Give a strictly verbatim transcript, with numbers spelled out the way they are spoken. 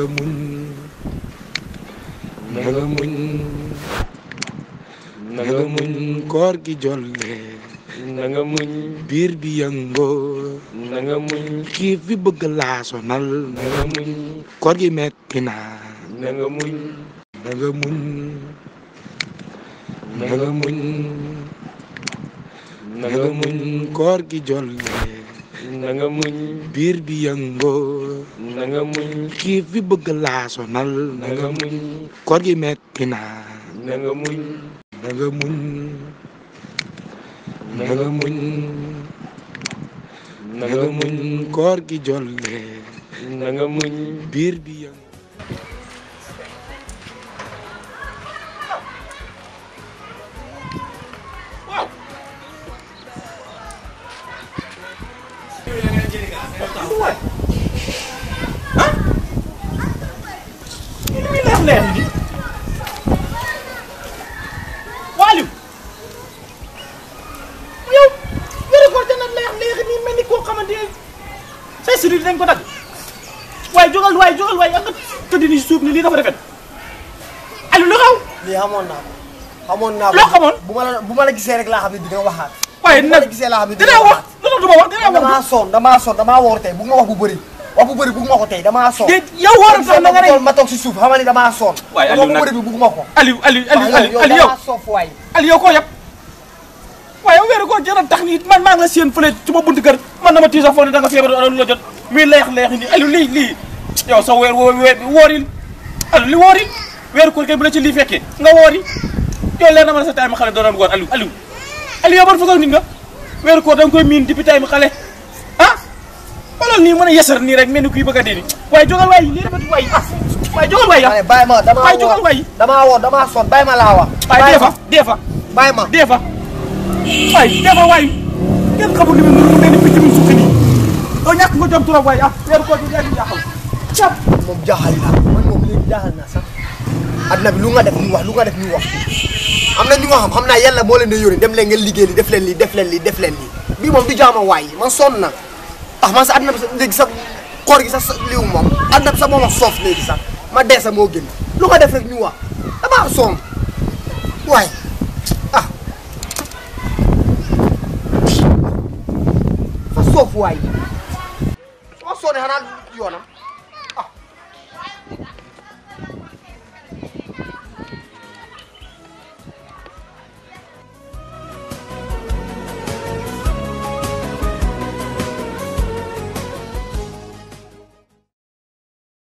nga muñ na nga muñ na nga muñ koor gi jolle na nga muñ biir bi yëngoo na nga muñ xiif bi bëgg laa sonal na nga muñ koor gi metti na na nga muñ na nga muñ na nga muñ na nga muñ koor gi jolle na nga muñ biir bi yëngoo na nga muñ xiif bi bëgg laa sonal na nga muñ koor gi metti na na nga muñ na nga muñ na nga muñ na nga muñ koor gi jolle na nga muñ biir bi yëngoo leer ni Waliou yow wéru ko dana leer leer ni mel ni koo xamante ne say siri dañ ko dagg waaye jógal waaye jógal waaye ak nga tëdd ni suuf ni lii dafa rafet Aliou lu xaw lii xamoon naa ko xamoon naa ko loo xamoon bu ma la bu ma la gisee rek laa xam ne di nga waxaat waaye bu ma la gisee laa xam ne di nga dinaa wax waxaat lu tax du ma wax dinaa wax damaa sonn damaa sonn damaa woor tey bu ma wax bu bëri wax bu bëri bëgguma ko tey damaa sonn yow war a tax na nga ne ma toog si suuf xam ni damaa sonn waaye Aliou nag wax bu bëri bi bëgguma ko Aliou Aliou Aliou Aliou yow soof waay Aliou yow koo yab waaye yow weeru koo jëral tax ni man maa ngi la seen fële ci ma buntu kër man na ma tiisa foo ne da nga feebar lu la jot muy leex leex ni Aliou lii lii yow sa weer woo weer wooril Aliou li wooril weeru ko kay bu la ci lii fekkee nga woori yow leer na ma sa tay ma xale doon goor Aliou Aliou Aliou yow ban façon nit nga weeru ko da nga koy miin depuis tay ma xale ah wala nii mën a yesar nii rek mel ni kuy bëgg a dee nii waaye jógal waay lii rafet waay ah waaye jógal waay ah bàyyi ma damaa waaye jógal waay damaa woor damaa sonn bàyyi ma laa wax waaye dee fa dee fa bàyyi ma dee fa waay dee fa waay kenn xamul ni mu mu mel ni picc mu suqi nii doo ñàkk nga jom trop waay ah weeru ko di yaa ngi jaaxal cap moom jaaxal naa man moom léegi jaaxal naa sax adduna bi lu nga def ñu wax lu nga def ñu wax am na ñu nga xam xam naa yàlla moo leen di yónni dem leen ngeen liggéey li def leen lii def leen lii def leen lii bii moom du jaama waay man sonn na ah man sa adduna bi sax léegi sax koor gi sax liw moom adduna bi sax moom wax soof léegi sax ma dee sax moo gën lu nga def rek ñu wax damaa sonn waay ah fa soof waay soo soonee xanaa yoonam